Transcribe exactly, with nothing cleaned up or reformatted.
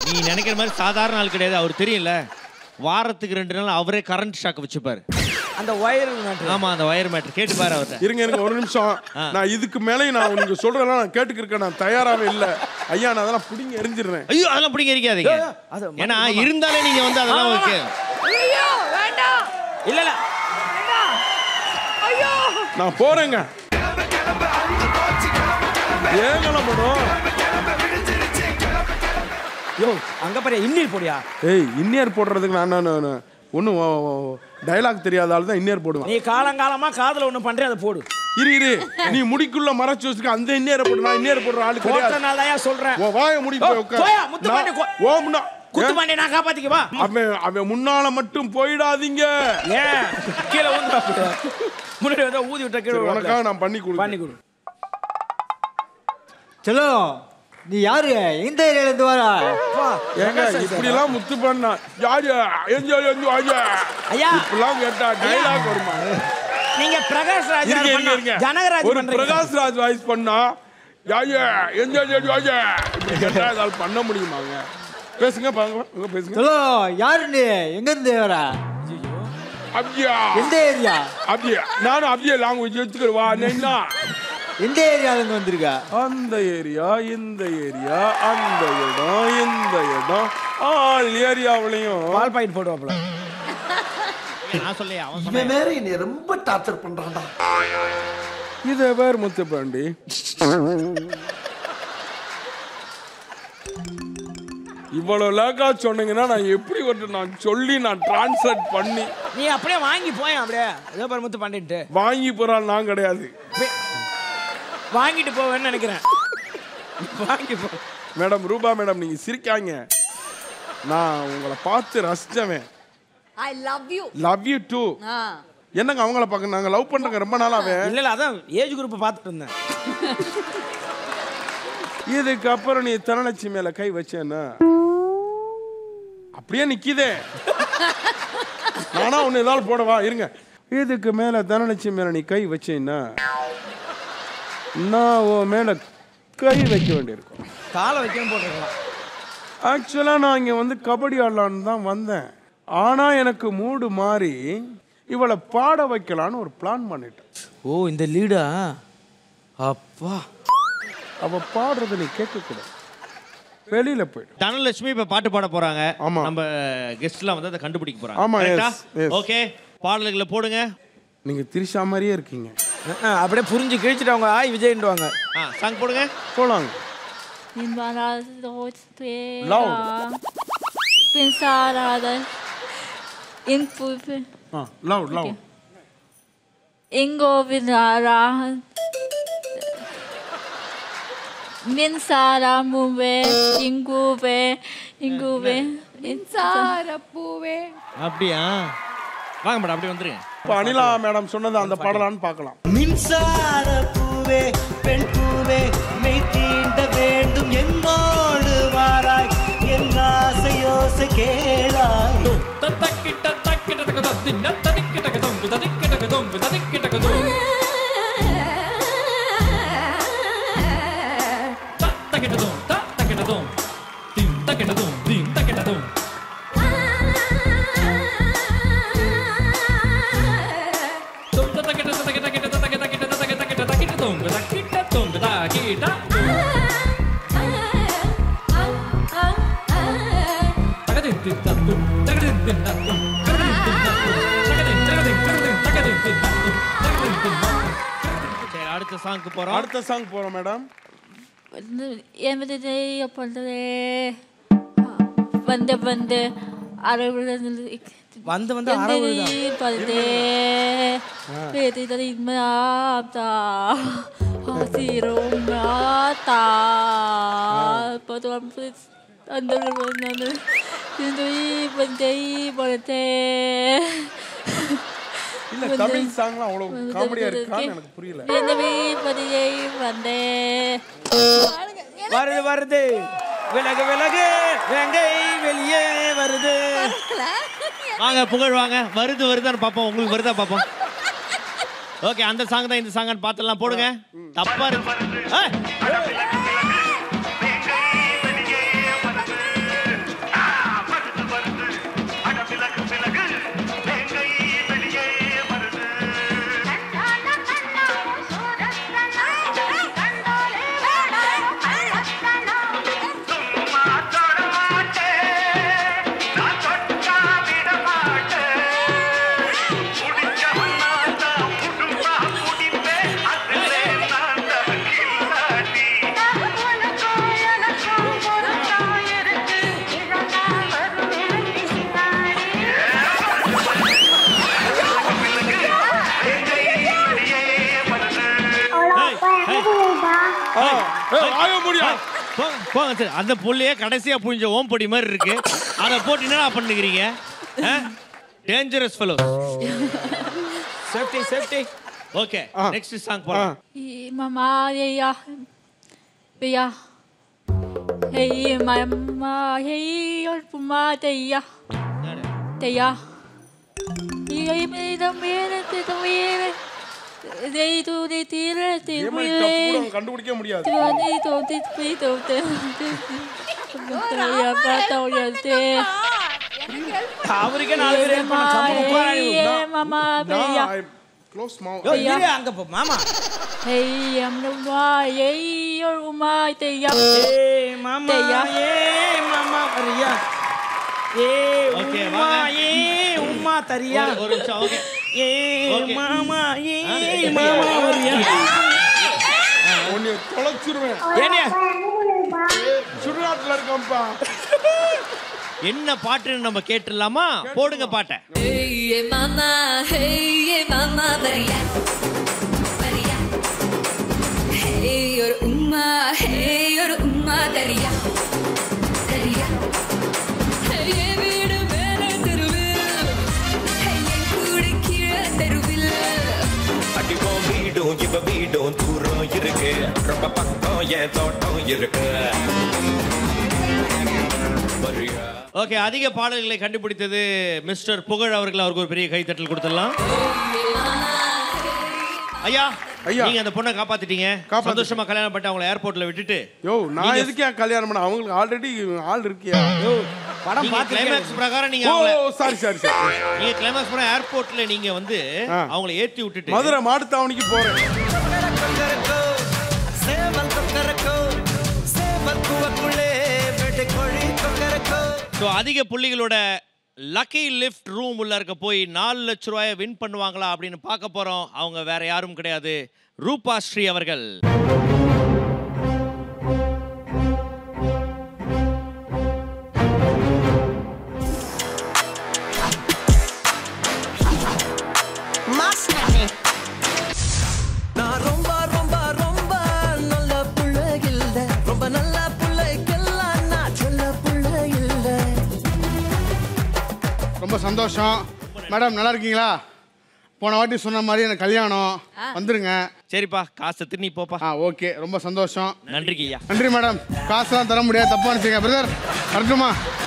நீ நினைக்கிற மாதிரி சாதாரண ஆள் கிடையாது. அவர் தெரியல, வாரத்துக்கு ரெண்டு நாள் அவரே கரண்ட் ஷாக் வச்சுப்பாரு. அந்த வயர் மேட்டர். ஆமா, அந்த வயர் மேட்டர் கேட்டு பாரு அவர்ட்ட. இருங்க இருங்க ஒரு நிமிஷம். நான் இதுக்கு மேலே நான் உங்களுக்கு சொல்றதெல்லாம் நான் கேட்டுக்கிருக்கேன். நான் தயாராகவே இல்லை ஐயா. நான் அதெல்லாம் பிடிங்க எரிஞ்சிடுறேன். ஐயோ, அதெல்லாம் பிடிங்க எரிக்காதீங்க. ஏன்னா இருந்தாலே நீங்க வந்து அதெல்லாம் ஓகே. ஐயோ வேண்டாம். இல்ல இல்ல ஐயோ நான் போறேங்க. ஏன் கிளம்பணும்? யோ அங்க பாரு இன்னியர் போடியா. ஏய் இன்னியர் போடுறதுக்கு நான் நான் ஒன்றும் டைலாக் தெரியாத ஆள் தான் இன்னியர் போடுவேன். நீ காலங்காலமா காதுல ஒண்ணு பண்றே அதை போடு. இரு இரு நீ முடிக்குள்ள மறைச்சு வச்சுக்க. அந்த இன்னியரை போடு. நான் இன்னியர் போடுற ஆளு கிடையாது. போட்டனால தான் சொல்றேன். ஓ வாயை மூடி போய் உட்கார். போயா முத்து பாண்டி. ஓ முன்னா குத்து பாண்டி நான் காப்பாத்திக்க வா. அவன் அவன் முன்னால மட்டும் போயிடாதீங்க. ஏன் கீழ வந்து முன்னாடி வந்து ஊதி விட்ட கீழ. உனக்காக நான் பண்ணி கொடு பண்ணி கொடு. चलो நீ யாரு? இந்த ஏரியால இருந்து வரா? ஏங்க இப்படி எல்லாம் முத்து பண்ணா யாரு? என்ஜாய் என்ஜாய் ஐயா இப்பலாம் கேட்டா டயலாக் வருமா? நீங்க பிரகாஷ் ராஜ் பண்ணா ஜனகராஜ் ஒரு பண்றீங்க. பிரகாஷ் ராஜ் வாய்ஸ் பண்ணா யாரு? என்ஜாய் என்ஜாய் இப்படி கேட்டா அத பண்ண முடியுமாங்க? பேசுங்க பாருங்க உங்க பேசுங்க. चलो யாரு நீ? எங்க இருந்து வரா? அப்படியே எந்த ஏரியா? அப்படியே நானும் அப்படியே லாங்குவேஜ் வச்சுக்கிறவா என்ன? எந்த ஏரியால இருந்து வந்திருக்க? அந்த ஏரியா இந்த ஏரியா அந்த இடம் இந்த இடம் ஆல் ஏரியாவிலையும் பால் பாக்கெட் போடுவாப்ல. நான் சொல்லே அவன் சொன்னே. இவன் வேற என்னை ரொம்ப டார்ச்சர் பண்றான்டா. இத வேற முத்து பாண்டி. இவ்வளவு லேக்கா சொன்னீங்கன்னா நான் எப்படி வந்து நான் சொல்லி நான் டிரான்ஸ்லேட் பண்ணி. நீ அப்படியே வாங்கி போய் அப்படியே ஏதோ பாரு முத்து பாண்டிட்டு. வாங்கி போறாள் நான் கிடையாது. வாங்கிட்டு போவேன்னு நினைக்கிறேன். வாங்கி போ. மேடம் ரூபா மேடம் நீங்க சிரிக்காங்க. நான் உங்களை பார்த்து ரசிச்சவன். I love you. Love you too. என்னங்க அவங்கள பார்க்க நாங்க லவ் பண்றோங்க ரொம்ப நாளாவே. இல்ல இல்ல அதான் ஏஜ் குரூப் பார்த்துட்டு இருந்தேன். இதுக்கு அப்புறம் நீ தனலட்சுமி மேல கை வச்சேன்னா அப்படியே நிக்குதே. நானா ஒன்னு ஏதாவது போடவா? இருங்க. இதுக்கு மேல தனலட்சுமி மேல நீ கை வச்சேன்னா நான் உன் மேல கை வைக்க வேண்டியிருக்கும். காலை வைக்கணும் போட்டுருக்கலாம். ஆக்சுவலா நான் இங்க வந்து கபடி ஆடலான்னு தான் வந்தேன். ஆனா எனக்கு மூடு மாறி இவளை பாட வைக்கலான்னு ஒரு பிளான் பண்ணிட்டேன். ஓ இந்த லீடா? அப்பா அவ பாடுறத நீ கேட்க கூடாது. வெளியில போயிடு. தனலட்சுமி இப்ப பாட்டு பாட போறாங்க. ஆமா. நம்ம கெஸ்ட்லாம் வந்து அதை கண்டுபிடிக்க போறாங்க. ஆமா எஸ். ஓகே பாடல்களை போடுங்க. நீங்க திரிஷா மாதிரியே இருக்கீங்க. அப்படியே புரிஞ்சு கிழிச்சிட்டவங்க ஆய் விஜய்ன்றாங்க. ஆ சாங் போடுங்க. போலாங்க. Loud. Pensada. Input. Ah, loud, loud. Ingo Vinara. Minsara Muve. Inguve. Inguve. மின்சார பூவே. அப்படியா? வாங்க மேடம் அப்படியே வந்துருங்க. இப்போ அனிலா மேடம் சொன்னது அந்த பாடலான்னு பார்க்கலாம். மின்சார பூவே பெண் பூவே மெய் தீண்ட வேண்டும் என்னோடு வாராய் என் ஆசையோசை கேளாய். தத்தக்கிட்ட தக்கிட்ட தக்கதம் தின்ன ததிக்கிட்ட கதம் ததிக்கிட்ட கதம் ததிக்கிட்ட கதம் தத்தக்கிட்டதும் தத்தக்கிட்டதும் தின் தக்கிட்டதும் தின் தக்கிட்டதும் அடுத்த சாங்க்கு போறோம். அடுத்த சாங் போறோம் மேடம். வந்து வந்து வந்து வந்து பல்தே பேதி மாதா ஹசிரோமாதா பதும் அந்த வந்து இந்த பல்தே பல்தே. இல்ல தமிழ் சாங்லாம் அவ்வளவு காமெடியா இருக்கான்னு எனக்கு புரியல. இந்த பதியை வந்தே வருது வருது விலகு விலகு வேங்கை வெளியே வருது. வாங்க புகழ் வாங்க. வருது வருதான்னு பாப்போம். உங்களுக்கு வருதா பாப்போம். ஓகே அந்த சாங் தான் இந்த சாங்னு பார்த்தலாம். போடுங்க. தப்பா இருக்கு. ஆக முடியும். போங்க போங்க சார். அந்த புள்ளையே கடைசியா புழிஞ்ச ஓம்பொடி மாதிரி இருக்கு. அதை போட்டு என்ன பண்ணுகிறீங்க? Dangerous fellow. Safety safety. Okay next song போலாம். மாமா ஏயா பேயா ஹேய் மாமா ஹேய் ஒரு புமா தேயா தேயா ஈ மேதம் மேலே தமேலே தேய் தூதி தீரே தீவிலே கண்டுபிடிக்க முடியாது. தூதி தூதி பீ தூதி தேயா பாத்தோயல்தே அவருக்கு நாலு பேர் ஹெல்ப் பண்ண சம உட்காரானி மாமா பேயா க்ளோஸ் மவுத். யோ இரு அங்க போ மாமா. ஹேய் அம்மா ஏய் ஒரு உமா தேயா ஏய் மாமா ஏய் மாமா வரியா ஏய் ஓகே உம்மா வாங்க. ஏய் உம்மா தரியா. ஒரு நிமிஷம். ஓகே ஏய் மாமா ஏய் மாமா வரியா. உன்னை தொலைச்சிருவேன். ஏனே சுடுகாட்டுல இருக்கம்பா. என்ன பாட்டுன்னு நம்ம கேட்டுடலாமா? போடுங்க பாட்டை. Hey mama, hey mama, bariya, bariya. Hey your umma, hey your umma, dariya, dariya. Hey veedu mele teruvil, hey kudu kira teruvil. அடிவோ வீடும் இவ வீடும் தூரம் இருக்கு, ரொம்ப பக்கம் என் தோட்டம் இருக்கு. ஓகே அதிக பாடல்களை கண்டுபிடித்தது மிஸ்டர் புகழ் அவர்கள். அவருக்கு ஒரு பெரிய கைத்தட்டல் கொடுத்துடலாம். ஐயா நீங்க அந்த பொண்ணை காப்பாத்திட்டீங்க. சந்தோஷமா கல்யாணம் பண்ணி அவங்களை ஏர்போர்ட்ல விட்டுட்டு. யோ நான் எதுக்கே கல்யாணம் பண்ண? அவங்களுக்கு ஆல்ரெடி ஆள் இருக்கியா? யோ படம் பாத்து கிளைமாக்ஸ் பிரகாரம் நீங்க அவங்கள ஓ சாரி சாரி சாரி நீங்க கிளைமாக்ஸ் பிரகாரம் ஏர்போர்ட்ல நீங்க வந்து அவங்களை ஏத்தி விட்டுட்டு மதுரை மாடுத்தாவணிக்கு போறேன். ஸோ அதிக புள்ளிகளோட லக்கி லிஃப்ட் ரூம் உள்ள இருக்க போய் நாலு லட்ச ரூபாயை வின் பண்ணுவாங்களா அப்படின்னு பார்க்க போறோம். அவங்க வேற யாரும் கிடையாது, ரூபா ஸ்ரீ அவர்கள். நான் ரொம்ப ரொம்ப ரொம்ப நல்ல புள்ள இல்ல, ரொம்ப நல்ல புள்ளைக்கெல்லாம் நான் சொல்ல புள்ள இல்ல. ரொம்ப சந்தோஷம் மேடம். நல்லா இருக்கீங்களா? போன வாட்டி சொன்ன மாதிரி எனக்கு கல்யாணம் வந்துருங்க. சரிப்பா காசு திருநி போப்பா. ஆ ஓகே ரொம்ப சந்தோஷம். நன்றிக்கு ஐயா. நன்றி மேடம். காசுலாம் தர முடியாது, தப்பா நினைச்சீங்க பிரதர். வரட்டுமா?